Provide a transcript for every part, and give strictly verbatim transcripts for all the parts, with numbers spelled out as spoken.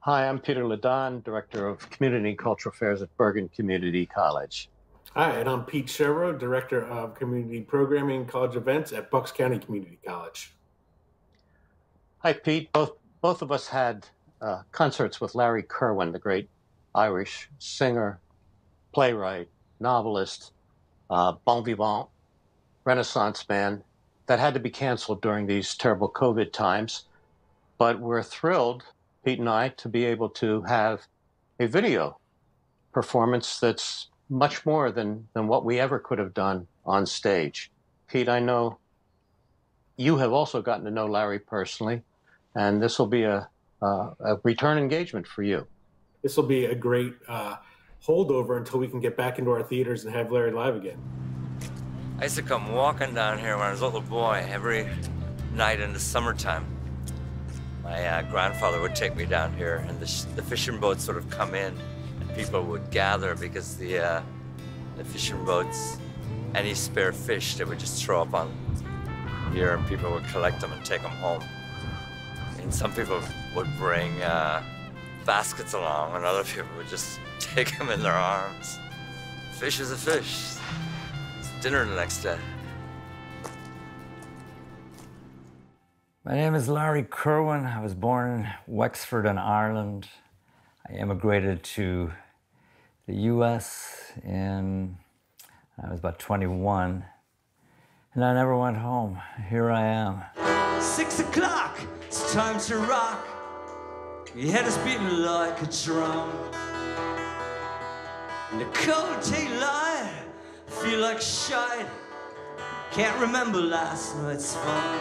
Hi, I'm Peter Ladon, Director of Community and Cultural Affairs at Bergen Community College. Hi, and I'm Pete Sherrow, Director of Community Programming and College Events at Bucks County Community College. Hi, Pete. Both, both of us had uh, concerts with Larry Kirwan, the great Irish singer, playwright, novelist, uh, bon vivant, Renaissance man, that had to be canceled during these terrible COVID times. But we're thrilled, Pete and I, to be able to have a video performance that's much more than, than what we ever could have done on stage. Pete, I know you have also gotten to know Larry personally, and this will be a, a, a return engagement for you. This will be a great uh, holdover until we can get back into our theaters and have Larry live again. I used to come walking down here when I was a little boy every night in the summertime. My uh, grandfather would take me down here, and the, sh the fishing boats sort of come in, and people would gather because the, uh, the fishing boats, any spare fish, they would just throw up on here, and people would collect them and take them home. And some people would bring uh, baskets along, and other people would just take them in their arms. Fish is a fish. It's dinner the next day. My name is Larry Kirwan. I was born in Wexford in Ireland. I immigrated to the U S in, I was about twenty-one, and I never went home. Here I am. Six o'clock, it's time to rock. Your head is beating like a drum. In the cold daylight, I feel like shite. Can't remember last night's fun.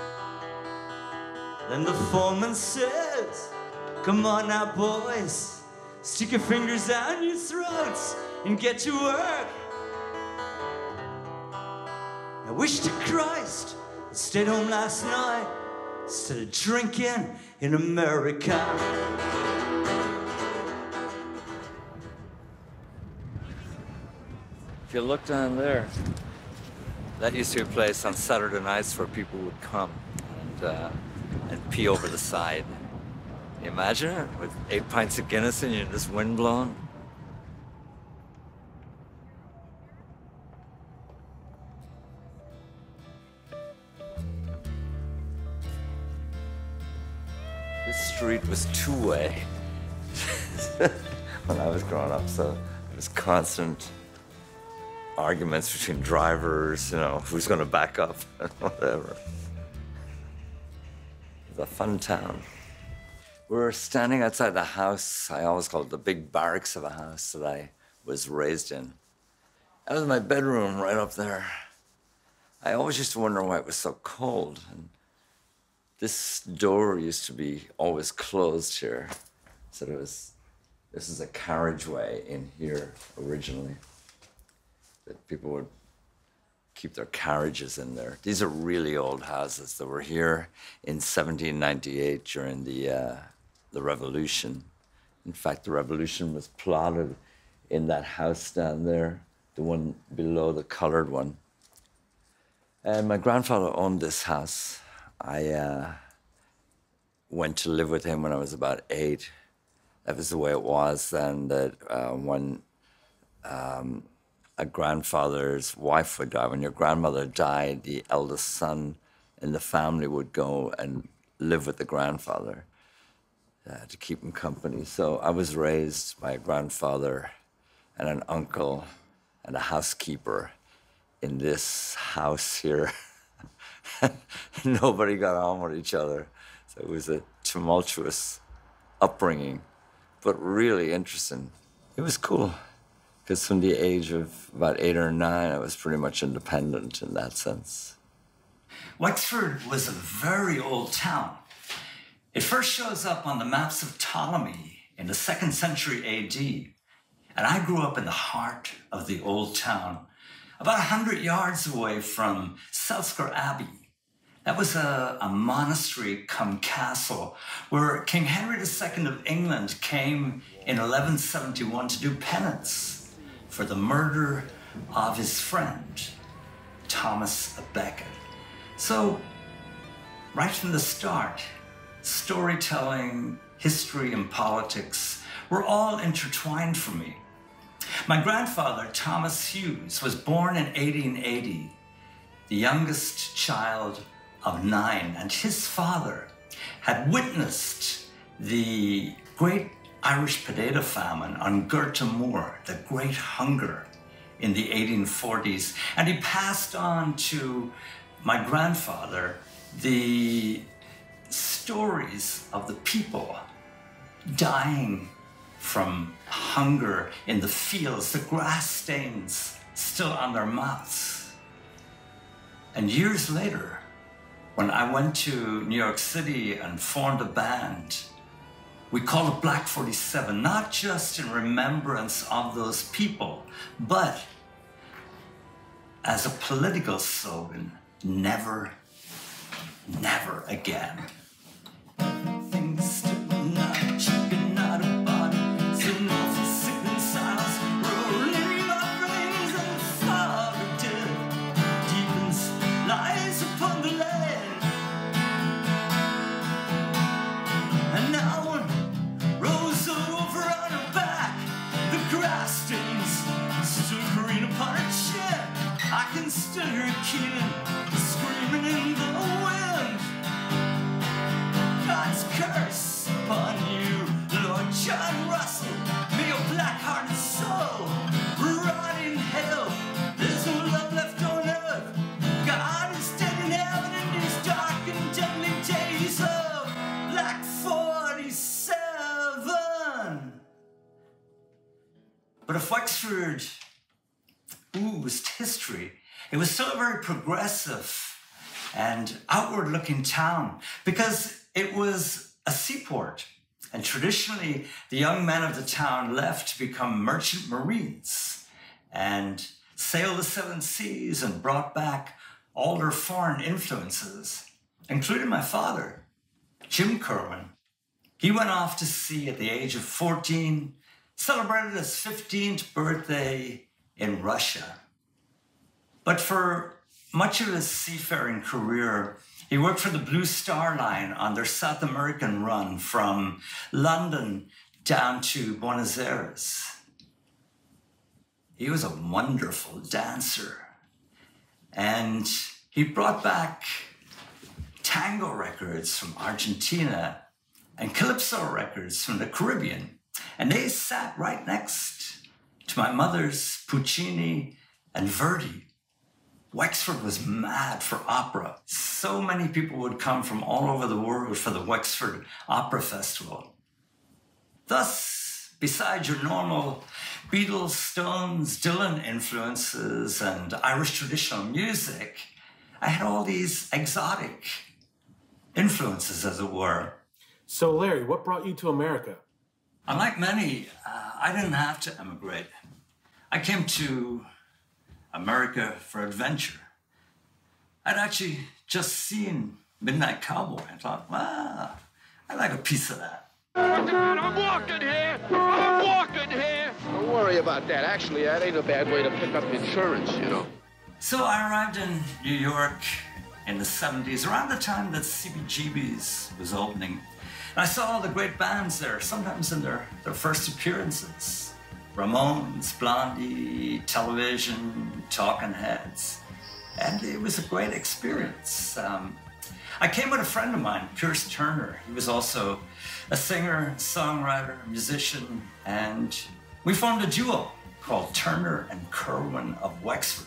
Then the foreman says, come on now, boys. Stick your fingers down your throats and get to work. I wish to Christ I stayed home last night instead of drinking in America. If you look down there, that used to be a place on Saturday nights where people would come and, uh, and pee over the side. Can you imagine it? With eight pints of Guinness and you're just wind blowing? This street was two-way when I was growing up, so it was constant arguments between drivers, you know, who's going to back up and whatever. It was a fun town. We were standing outside the house. I always called it the big barracks of a house that I was raised in. That was my bedroom right up there. I always used to wonder why it was so cold. And this door used to be always closed here. So there was, this is a carriageway in here originally, that people would keep their carriages in there. These are really old houses that were here in seventeen ninety-eight during the, uh, the Revolution. In fact, the Revolution was plotted in that house down there, the one below the colored one. And my grandfather owned this house. I uh, went to live with him when I was about eight. That was the way it was then, that uh, when um, a grandfather's wife would die, when your grandmother died, the eldest son in the family would go and live with the grandfather uh, to keep him company. So I was raised by a grandfather and an uncle and a housekeeper in this house here. Nobody got on with each other. So it was a tumultuous upbringing, but really interesting. It was cool, because from the age of about eight or nine, I was pretty much independent in that sense. Wexford was a very old town. It first shows up on the maps of Ptolemy in the second century A D. And I grew up in the heart of the old town, about a hundred yards away from Selsker Abbey. That was a, a monastery come castle where King Henry the Second of England came in eleven seventy-one to do penance for the murder of his friend, Thomas à Becket. So, right from the start, storytelling history, and politics were all intertwined for me. My grandfather, Thomas Hughes, was born in eighteen eighty, the youngest child of nine, and his father had witnessed the great Irish potato famine on Goethe Moor, the Great Hunger in the eighteen forties, and he passed on to my grandfather the stories of the people dying from hunger in the fields, the grass stains still on their mouths. And years later, when I went to New York City and formed a band, we called it Black forty-seven, not just in remembrance of those people, but as a political slogan, never, never again. Things still not chicken, not a body, so no for sickening silence, rolling in my brains and the fog of death deepens, lies upon the land. And now one rolls over on her back, the grass stains still green upon her chin. I can still hear her keening, screaming in the wind. God's curse upon you, Lord John Russell. May your black-hearted soul rot in hell. There's no love left on earth. God is dead in heaven in these dark and deadly days of Black forty-seven. But if Wexford oozed history, it was still a very progressive and outward-looking town because it was a seaport. And traditionally, the young men of the town left to become merchant marines and sail the seven seas and brought back all their foreign influences, including my father, Jim Kerwin. He went off to sea at the age of fourteen, celebrated his fifteenth birthday in Russia. But for much of his seafaring career, he worked for the Blue Star Line on their South American run from London down to Buenos Aires. He was a wonderful dancer, and he brought back tango records from Argentina and calypso records from the Caribbean, and they sat right next to my mother's Puccini and Verdi. Wexford was mad for opera. So many people would come from all over the world for the Wexford Opera Festival. Thus, besides your normal Beatles, Stones, Dylan influences and Irish traditional music, I had all these exotic influences, as it were. So, Larry, what brought you to America? Unlike many, uh, I didn't have to emigrate. I came to America for adventure. I'd actually just seen Midnight Cowboy and thought, wow, I like a piece of that. I'm walking here! I'm walking here! Don't worry about that. Actually, that ain't a bad way to pick up insurance, you know. So I arrived in New York in the seventies, around the time that C B G B's was opening. And I saw all the great bands there, sometimes in their, their first appearances. Ramones, Blondie, Television, Talking Heads. And it was a great experience. Um, I came with a friend of mine, Pierce Turner. He was also a singer, songwriter, musician, and we formed a duo called Turner and Kerwin of Wexford.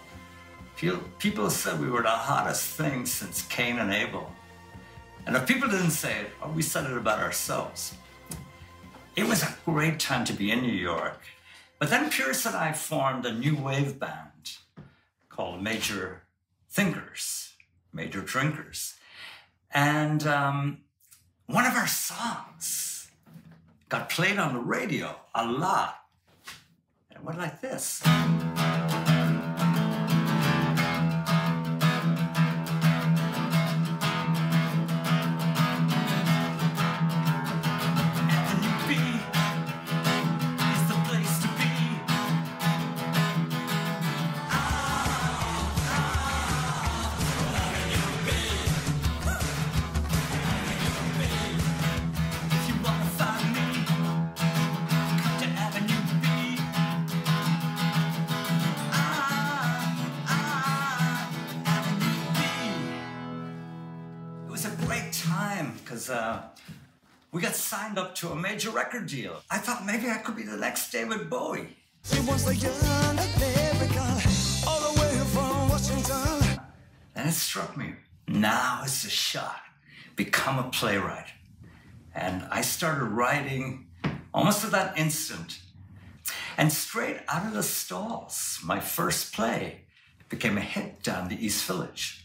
People said we were the hottest thing since Cain and Abel. And if people didn't say it, well, we said it about ourselves. It was a great time to be in New York. But then Pierce and I formed a new wave band called Major Thinkers, Major Drinkers. And um, one of our songs got played on the radio a lot. And it went like this. was uh, we got signed up to a major record deal. I thought maybe I could be the next David Bowie. She was a young American, all the way from Washington. And it struck me, now is the shot. Become a playwright. And I started writing almost at that instant. And straight out of the stalls, my first play became a hit down the East Village.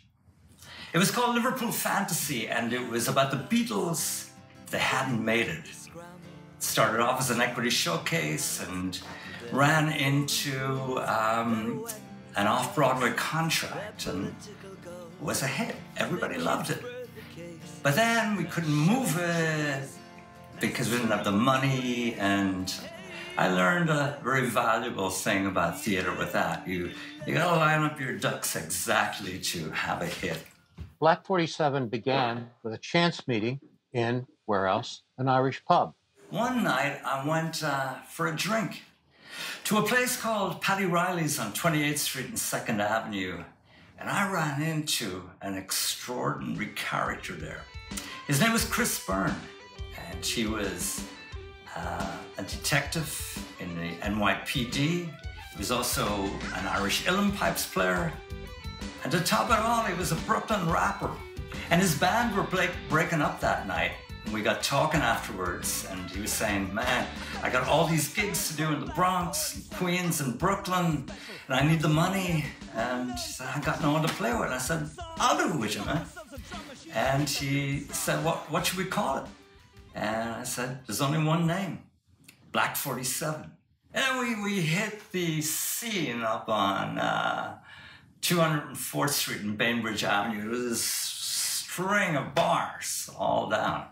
It was called Liverpool Fantasy, and it was about the Beatles. They hadn't made it. It started off as an equity showcase and ran into um, an off-Broadway contract and was a hit. Everybody loved it. But then we couldn't move it because we didn't have the money, and I learned a very valuable thing about theater with that. You, you gotta line up your ducks exactly to have a hit. Black forty-seven began with a chance meeting in, where else? An Irish pub. One night I went uh, for a drink to a place called Paddy Riley's on twenty-eighth Street and second Avenue. And I ran into an extraordinary character there. His name was Chris Byrne, and he was uh, a detective in the N Y P D. He was also an Irish uilleann pipes player. And to top it all, he was a Brooklyn rapper. And his band were break breaking up that night. And we got talking afterwards, and he was saying, man, I got all these gigs to do in the Bronx, and Queens, and Brooklyn, and I need the money. And he said, I got no one to play with. And I said, I'll do it with you, man. And he said, what, what should we call it? And I said, there's only one name, Black forty-seven. And we, we hit the scene up on uh, two hundred fourth Street and Bainbridge Avenue. It was this string of bars all down.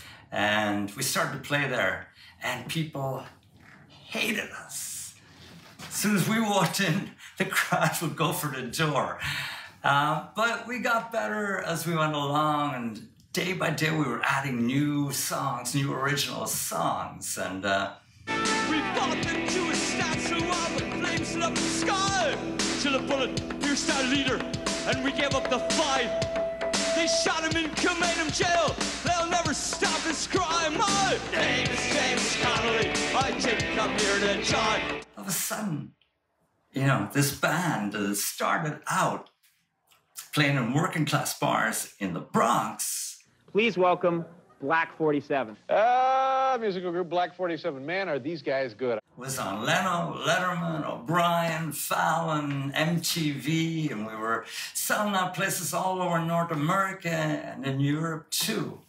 And we started to play there, and people hated us. As soon as we walked in, the crowd would go for the door. Uh, but we got better as we went along, and day by day we were adding new songs, new original songs, and uh, We fought them Jewish statue up and flames it up the sky till a bullet pierced our leader and we gave up the fight. They shot him in Kilmainham jail. They'll never stop this crime. My name is James Connolly. I didn't come here to join. all of a sudden, you know, this band that started out playing in working class bars in the Bronx. Please welcome Black forty-seven. Ah, musical group Black forty-seven. Man, are these guys good. Was on Leno, Letterman, O'Brien, Fallon, M T V, and we were selling out places all over North America and in Europe too.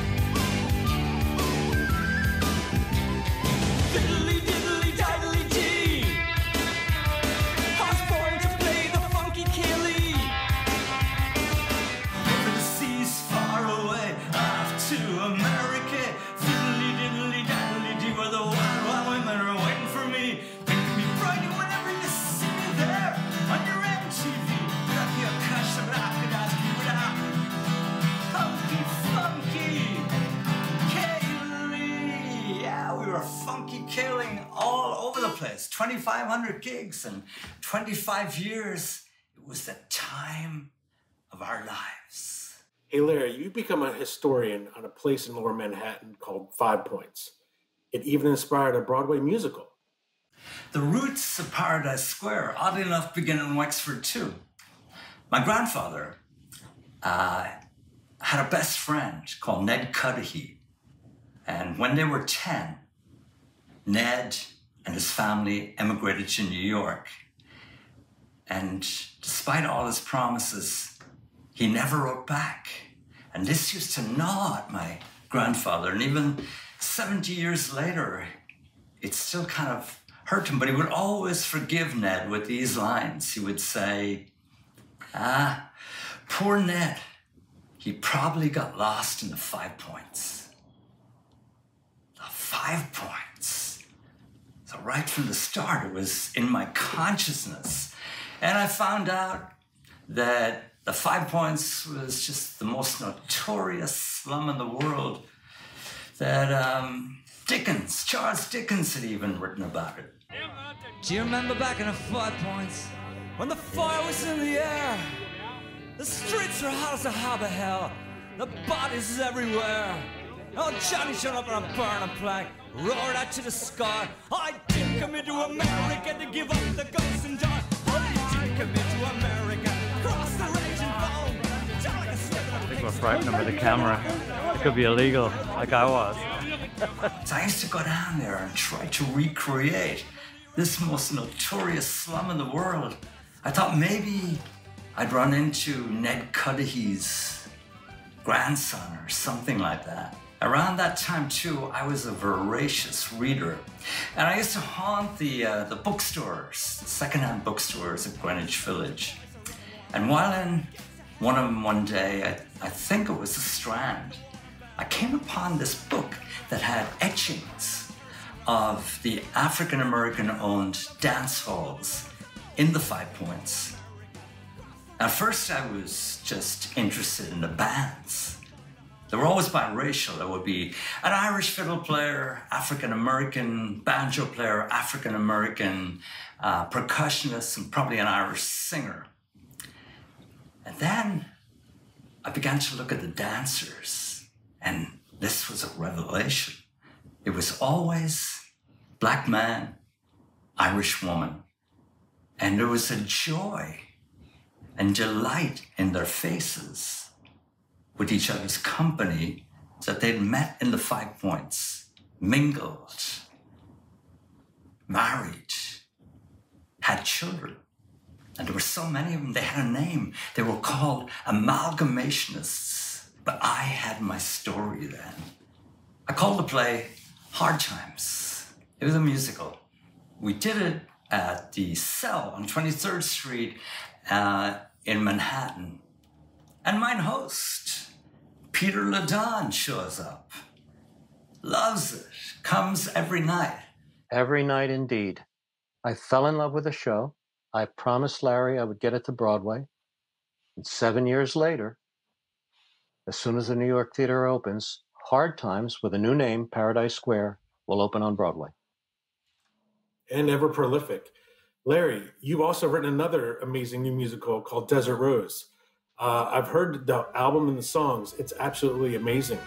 Diddly diddly diddly dee. I was born to play the funky Kelly. Over the seas far away, off to America. Fiddly diddly diddly dee, where the wild, wild women are waiting for me. Make me bright whenever you see me there on your M T V. Got your cash rock and I'll give it out. Funky, funky, Kaylee. Yeah, we were funky killing all over the place. twenty-five hundred gigs and twenty-five years. It was the time of our lives. Hey, Larry, you become a historian on a place in Lower Manhattan called Five Points. It even inspired a Broadway musical. The roots of Paradise Square, oddly enough, begin in Wexford too. My grandfather uh, had a best friend called Ned Cudahy. And when they were ten, Ned and his family emigrated to New York. And despite all his promises, he never wrote back. And this used to gnaw at my grandfather. And even seventy years later, it still kind of hurt him. But he would always forgive Ned with these lines. He would say, ah, poor Ned. He probably got lost in the Five Points. The Five Points. So right from the start, it was in my consciousness. And I found out that the Five Points was just the most notorious slum in the world, that um, Dickens, Charles Dickens had even written about it. Do you remember back in the Five Points when the fire was in the air? The streets were hot as a harbor hell. the bodies everywhere. Oh, Johnny showed up on a burning plank, roared out to the sky. I didn't come into America to give up the ghosts and die. I didn't come into America, cross the raging foam. Like a slip I think we're frightening them with the camera. It could be illegal, like I was. So I used to go down there and try to recreate this most notorious slum in the world. I thought maybe I'd run into Ned Cudahy's grandson or something like that. Around that time, too, I was a voracious reader. And I used to haunt the, uh, the bookstores, secondhand bookstores at Greenwich Village. And while in one of them one day, I, I think it was the Strand, I came upon this book that had etchings of the African-American owned dance halls in the Five Points. At first, I was just interested in the bands. They were always biracial. There would be an Irish fiddle player, African-American banjo player, African-American uh, percussionist, and probably an Irish singer. And then I began to look at the dancers, and this was a revelation. It was always black man, Irish woman. And there was a joy and delight in their faces with each other's company that they'd met in the Five Points, mingled, married, had children. And there were so many of them, they had a name. They were called amalgamationists. But I had my story then. I called the play Hard Times. It was a musical. We did it at the Cell on twenty-third Street uh, in Manhattan. And my host, Peter Ladon, shows up. Loves it. Comes every night. Every night indeed. I fell in love with the show. I promised Larry I would get it to Broadway. And seven years later, as soon as the New York Theater opens, Hard Times, with a new name, Paradise Square, will open on Broadway. And ever prolific. Larry, you've also written another amazing new musical called Desert Rose. Uh, I've heard the album and the songs. It's absolutely amazing.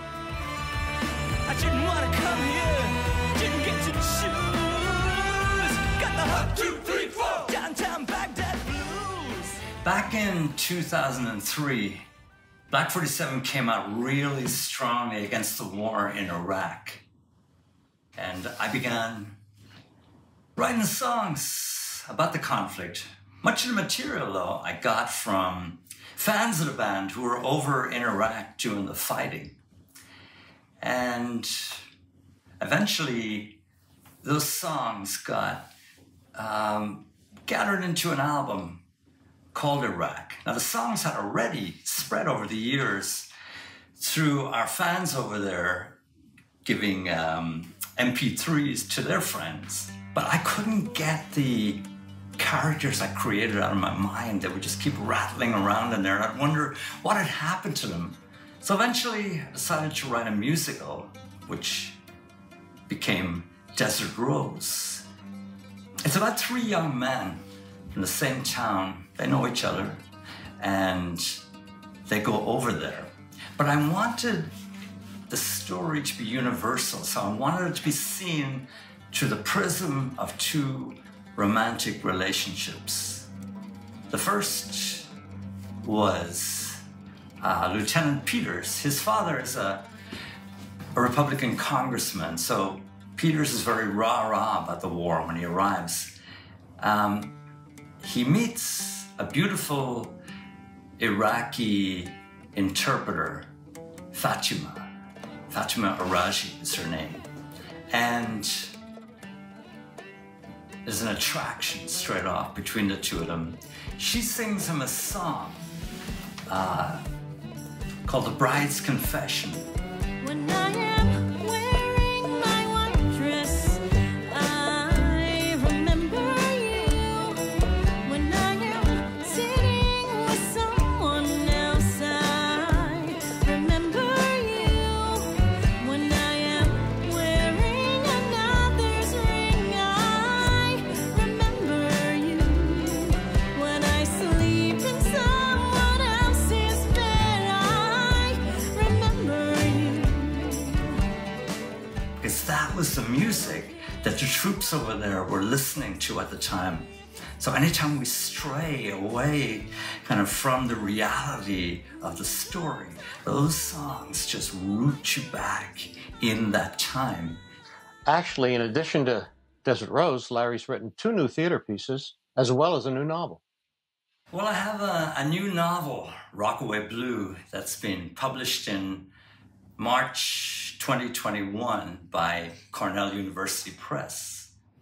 I didn't want to come here, didn't get to choose. Got the hot two, three, four, downtown Baghdad blues. Back in two thousand three, Black forty-seven came out really strongly against the war in Iraq. And I began writing songs about the conflict. Much of the material, though, I got from fans of the band who were over in Iraq doing the fighting. And eventually, those songs got um, gathered into an album called Iraq. Now, the songs had already spread over the years through our fans over there giving um, M P threes to their friends. But I couldn't get the characters I created out of my mind that would just keep rattling around in there. And I'd wonder what had happened to them. So eventually I decided to write a musical, which became Desert Rose. It's about three young men from the same town. They know each other and they go over there. But I wanted the story to be universal. So I wanted it to be seen through the prism of two romantic relationships. The first was uh, Lieutenant Peters. His father is a, a Republican congressman, so Peters is very rah-rah about the war when he arrives. Um, he meets a beautiful Iraqi interpreter, Fatima. Fatima Araji is her name. And there's an attraction straight off between the two of them. She sings him a song uh, called The Bride's Confession. When I am wearing my white dress, I remember you. When I am sitting with someone else, I remember you. When I am wearing another's ring, I remember you. When I sleep in someone else's bed, I because that was the music that the troops over there were listening to at the time. So anytime we stray away kind of from the reality of the story, those songs just root you back in that time. Actually, in addition to Desert Rose, Larry's written two new theater pieces, as well as a new novel. Well, I have a, a new novel, Rockaway Blue, that's been published in March twenty twenty-one by Cornell University Press.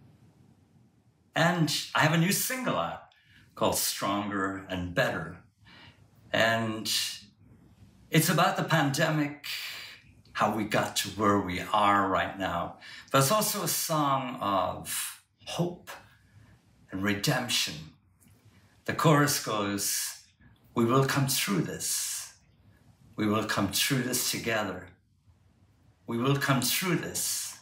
And I have a new single out called Stronger and Better. And it's about the pandemic, how we got to where we are right now. But it's also a song of hope and redemption. The chorus goes, we will come through this. We will come through this together. We will come through this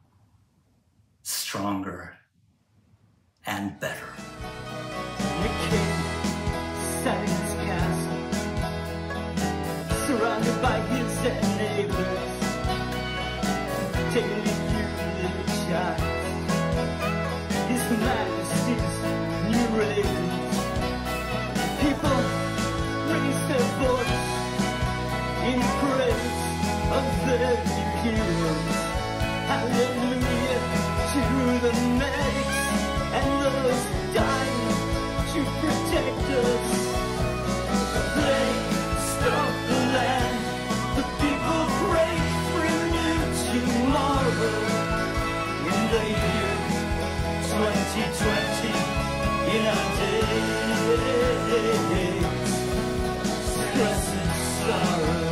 stronger and better. The king sat in his castle, surrounded by his neighbors, taking a few little shots. His Majesty's new ravens. People raised their voice in praise of their new heroes. Hallelujah to the medics and those dying to protect us. They stop the land. The people pray for a new tomorrow. In the year twenty twenty, in our days, stress and sorrow.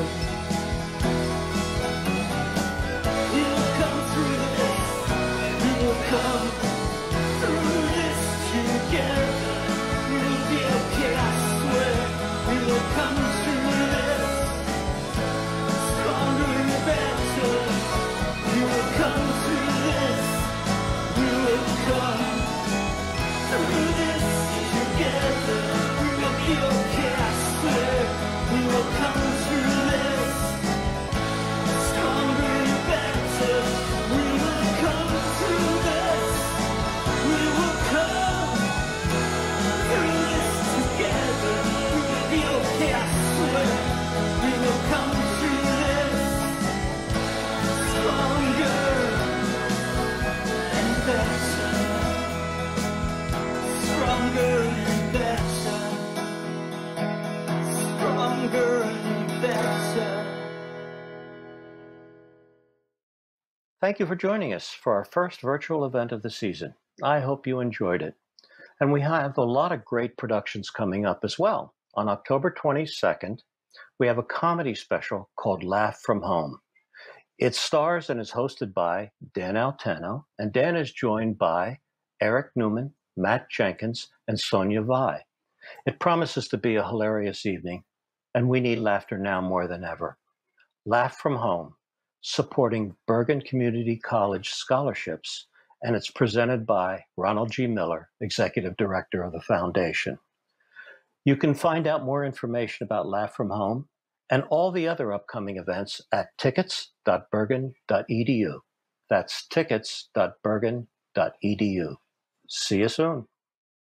We will come through this. We will come through this together. We will be okay, I swear. We will come through this stronger and better. We will come through this. We will come through this together. We will be okay, I swear. We will come through this stronger and better. We will come through this. We will come through this together. We will be okay, I swear. We will come through this stronger and better. Stronger and better. Stronger and better. Thank you for joining us for our first virtual event of the season. I hope you enjoyed it. And we have a lot of great productions coming up as well. On October twenty-second, we have a comedy special called Laugh from Home. It stars and is hosted by Dan Altano, and Dan is joined by Eric Newman, Matt Jenkins, and Sonia Vai. It promises to be a hilarious evening, and we need laughter now more than ever. Laugh from Home, supporting Bergen Community College scholarships, and it's presented by Ronald G. Miller, Executive Director of the Foundation. You can find out more information about Laugh from Home and all the other upcoming events at tickets dot bergen dot e d u. That's tickets dot bergen dot e d u. See you soon.